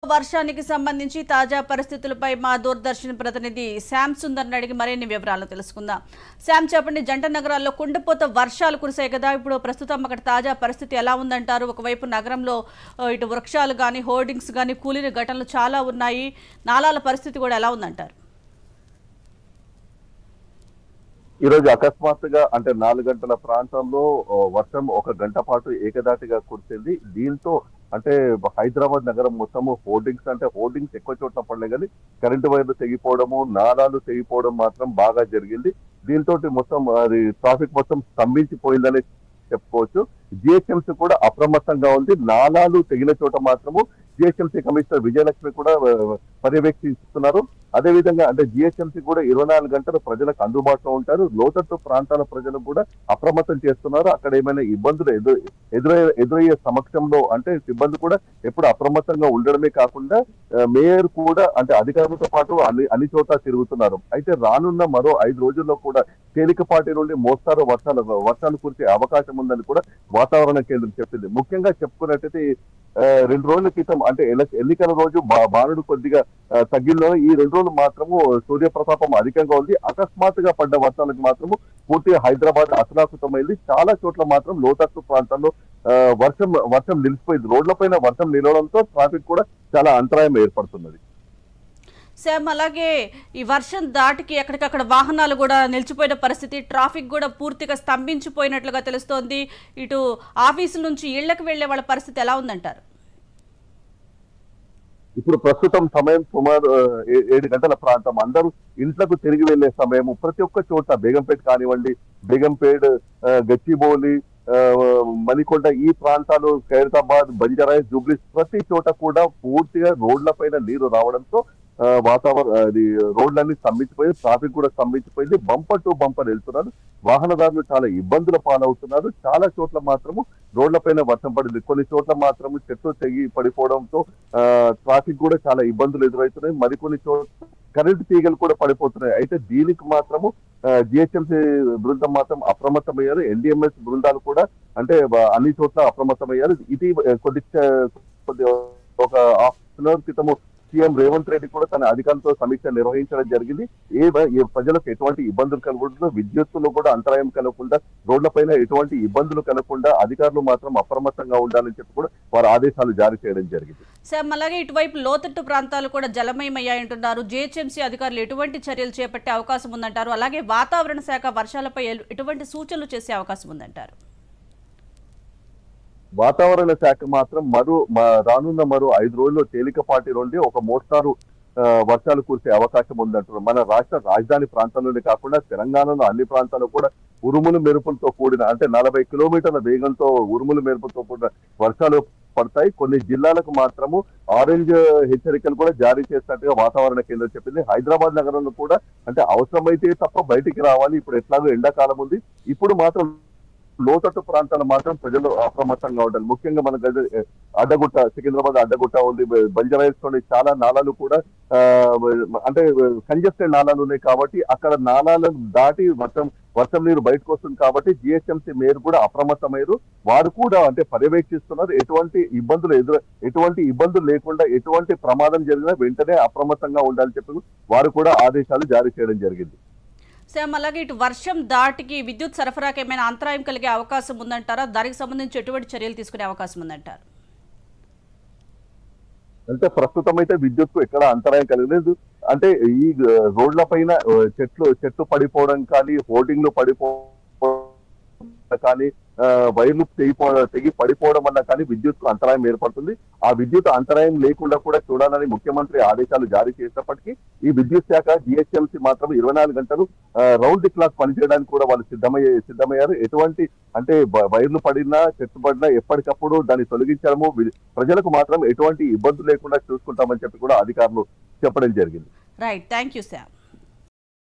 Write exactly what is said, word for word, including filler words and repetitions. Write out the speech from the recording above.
వర్షానికి సంబంధించి తాజా పరిస్థితులపై మా దూరదర్శన్ ప్రతినిధి శ్యామ్ సుందర్ని అడిగి మరిన్ని వివరాలు తెలుసుకుందాం. శ్యామ్, చెప్పండి, జంట నగరాల్లో కుండపోత వర్షాలు కురిసాయి కదా, ఇప్పుడు ప్రస్తుతం అక్కడ తాజా పరిస్థితి ఎలా ఉందంటారు? ఒకవైపు నగరంలో ఇటు వృక్షాలు కానీ హోర్డింగ్స్ కానీ కూలిన ఘటనలు చాలా ఉన్నాయి, నాలాల పరిస్థితి కూడా ఎలా ఉందంటారు? ఈ రోజు అకస్మాత్తుగా అంటే నాలుగు గంటల ప్రాంతంలో వర్షం ఒక గంట పాటు ఏకదాటిగా కురిసింది. దీంతో అంటే హైదరాబాద్ నగరం మొత్తము హోర్డింగ్స్ అంటే హోర్డింగ్స్ ఎక్కువ చోట్ల పడలే కానీ కరెంటు వైర్లు తెగిపోవడము, నాలాలు తెగిపోవడం మాత్రం బాగా జరిగింది. దీంతో మొత్తం అది ట్రాఫిక్ మొత్తం స్తంభించిపోయిందని చెప్పుకోవచ్చు. జిహెచ్ఎంసీ కూడా అప్రమత్తంగా ఉంది. నాలాలు తెగిన చోట మాత్రము జిహెచ్ఎంసీ కమిషనర్ విజయలక్ష్మి కూడా పర్యవేక్షిస్తున్నారు. అదేవిధంగా అంటే జిహెచ్ఎంసీ కూడా ఇరవై నాలుగు గంటలు ప్రజలకు అందుబాటులో ఉంటారు. లోతట్టు ప్రాంతాల ప్రజలకు కూడా అప్రమత్తం చేస్తున్నారు. అక్కడ ఏమైనా ఇబ్బందులు ఎదురు ఎదురయ్యే ఎదురయ్యే సమక్షంలో అంటే సిబ్బంది కూడా ఎప్పుడు అప్రమత్తంగా ఉండడమే కాకుండా మేయర్ కూడా అంటే అధికారులతో పాటు అన్ని అన్ని చోట్ల తిరుగుతున్నారు. అయితే రానున్న మరో ఐదు రోజుల్లో కూడా తేలికపాటి నుండి మోస్తారు వర్షాలు వర్షాలు కురిసే అవకాశం ఉందని కూడా వాతావరణ కేంద్రం చెప్పింది. ముఖ్యంగా చెప్పుకున్నట్టయితే రెండు రోజుల క్రితం అంటే ఎన్నికల రోజు బాణుడు కొద్దిగా తగ్గిల్లో ఈ రెండు రోజులు మాత్రము సూర్యప్రతాపం అధికంగా ఉంది. అకస్మాత్తుగా పడ్డ వర్షాలకు మాత్రము పూర్తిగా హైదరాబాద్ అతలాకుతమైంది. చాలా చోట్ల మాత్రం లోతట్టు ప్రాంతాల్లో వర్షం వర్షం నిలిచిపోయింది. రోడ్లపైన వర్షం నిలవడంతో ట్రాఫిక్ కూడా చాలా అంతరాయం ఏర్పడుతున్నది. సేమ్ అలాగే ఈ వర్షం దాటికి ఎక్కడికక్కడ వాహనాలు కూడా నిలిచిపోయిన పరిస్థితి, ట్రాఫిక్ కూడా పూర్తిగా స్తంభించిపోయినట్లుగా తెలుస్తోంది. ఇటు ఆఫీసుల నుంచి ఇళ్లకు వెళ్లే వాళ్ళ పరిస్థితి ఎలా ఉందంటారు? ఇప్పుడు ప్రస్తుతం సమయం సుమారు ఏడు గంటల ప్రాంతం. అందరూ ఇంట్లకు తిరిగి వెళ్లే సమయం. ప్రతి ఒక్క చోట బేగంపేట కానివ్వండి, బేగంపేట్, గచ్చిబౌలి, మణికొండ ఈ ప్రాంతాలు, ఖైరతాబాద్, బంజారాయిల్స్, జూబ్లీస్ ప్రతి చోట కూడా పూర్తిగా రోడ్ల పైన నీరు రావడంతో వాతావరణ అది రోడ్లన్నీ స్తంభించిపోయి ట్రాఫిక్ కూడా స్తంభించిపోయింది. బంపర్ టు బంపర్ వెళ్తున్నారు. వాహనదారులు చాలా ఇబ్బందుల పాలవుతున్నారు. చాలా చోట్ల మాత్రము రోడ్లపైన వర్షం పడింది. కొన్ని చోట్ల మాత్రము చెట్లు తెగి పడిపోవడంతో ఆ ట్రాఫిక్ కూడా చాలా ఇబ్బందులు ఎదురవుతున్నాయి. మరికొన్ని చోట్ల కరెంటు తీగలు కూడా పడిపోతున్నాయి. అయితే దీనికి మాత్రము జిహెచ్ఎంసీ బృందం మాత్రం అప్రమత్తమయ్యారు. ఎన్డీఎంఎస్ బృందాలు కూడా అంటే అన్ని చోట్ల అప్రమత్తమయ్యారు. ఇది కొద్ది కొద్ది ఒక హాఫ్ అన్ అవర్ క్రితము సీఎం రేవంత్ రెడ్డి కూడా తన అధికారులతో సమీక్ష నిర్వహించడం జరిగింది. ఏ ప్రజలకు ఎటువంటి ఇబ్బందులు కలగకుండా, విద్యుత్తులో కూడా అంతరాయం కలగకుండా, రోడ్లపైన ఎటువంటి ఇబ్బందులు కలగకుండా అధికారులు మాత్రం అప్రమత్తంగా ఉండాలని చెప్పి కూడా వారు ఆదేశాలు జారీ చేయడం జరిగింది. సార్, అలాగే ఇటువైపు లోతట్టు ప్రాంతాలు కూడా జలమయమయ్యాయంటున్నారు. జిహెచ్ఎంసీ అధికారులు ఎటువంటి చర్యలు చేపట్టే అవకాశం ఉందంటారు? అలాగే వాతావరణ శాఖ వర్షాలపై ఎటువంటి సూచనలు చేసే అవకాశం ఉందంటారు? వాతావరణ శాఖ మాత్రం మరో రానున్న మరో ఐదు రోజుల్లో తేలికపాటి నుండి ఒక మోస్తారు వర్షాలు కురిసే అవకాశం ఉందంటున్నారు. మన రాష్ట్ర రాజధాని ప్రాంతంలోనే కాకుండా తెలంగాణలో అన్ని ప్రాంతాల్లో కూడా ఉరుములు మెరుపులతో కూడిన అంటే నలభై కిలోమీటర్ల వేగంతో ఉరుములు మెరుపులతో కూడిన వర్షాలు పడతాయి. కొన్ని జిల్లాలకు మాత్రము ఆరెంజ్ హెచ్చరికలు కూడా జారీ చేసినట్టుగా వాతావరణ కేంద్రం చెప్పింది. హైదరాబాద్ నగరంలో కూడా అంటే అవసరమైతే తప్ప బయటికి రావాలి. ఇప్పుడు ఎట్లాగో ఎండాకాలం ఉంది. ఇప్పుడు మాత్రం లోతట్టు ప్రాంతాలు మాత్రం ప్రజలు అప్రమత్తంగా ఉండాలి. ముఖ్యంగా మన గజ అడ్డగుట్ట, సికింద్రాబాద్ అడ్డగుట్ట ఉంది. బంజారాయిల్స్ లోని చాలా నాలాలు కూడా అంటే కంజెస్టెడ్ నాలాలు ఉన్నాయి కాబట్టి అక్కడ నాలాలను దాటి వర్షం వర్షం నీరు బయటకు వస్తుంది కాబట్టి జిహెచ్ఎంసీ మేయర్ కూడా అప్రమత్తమయ్యారు. వారు కూడా అంటే పర్యవేక్షిస్తున్నారు. ఎటువంటి ఇబ్బందులు ఎదురు ఎటువంటి ఇబ్బందులు లేకుండా ఎటువంటి ప్రమాదం జరిగినా వెంటనే అప్రమత్తంగా ఉండాలని చెప్పి వారు కూడా ఆదేశాలు జారీ చేయడం జరిగింది. సేమ్ అలాగే ఇటు వర్షం దాటికి విద్యుత్ సరఫరాకి ఏమైనా అంతరాయం కలిగే అవకాశం ఉందంటారా? దానికి సంబంధించి ఎటువంటి చర్యలు తీసుకునే అవకాశం ఉందంటారు? అంటే ప్రస్తుతం అయితే విద్యుత్కు ఎక్కడ అంతరాయం కలిగలేదు. అంటే ఈ రోడ్ల పైన చెట్లు చెట్లు పడిపోవడం కానీ, హోర్డింగ్లు పడిపోవడం కానీ, వైర్లు తెగిపో తెగి పడిపోవడం వల్ల కానీ విద్యుత్ అంతరాయం ఏర్పడుతుంది. ఆ విద్యుత్ అంతరాయం లేకుండా కూడా చూడాలని ముఖ్యమంత్రి ఆదేశాలు జారీ చేసినప్పటికీ ఈ విద్యుత్ శాఖ జిహెచ్ఎంసీ మాత్రం ఇరవై నాలుగు గంటలు రౌండ్ ది క్లాక్ పనిచేయడానికి కూడా వాళ్ళు సిద్ధమయ్యే సిద్ధమయ్యారు. ఎటువంటి అంటే వైర్లు పడినా, చెట్టు పడినా ఎప్పటికప్పుడు దాన్ని తొలగించడము, ప్రజలకు మాత్రం ఎటువంటి ఇబ్బందులు లేకుండా చూసుకుంటామని చెప్పి కూడా అధికారులు చెప్పడం జరిగింది. Right, thank you sir.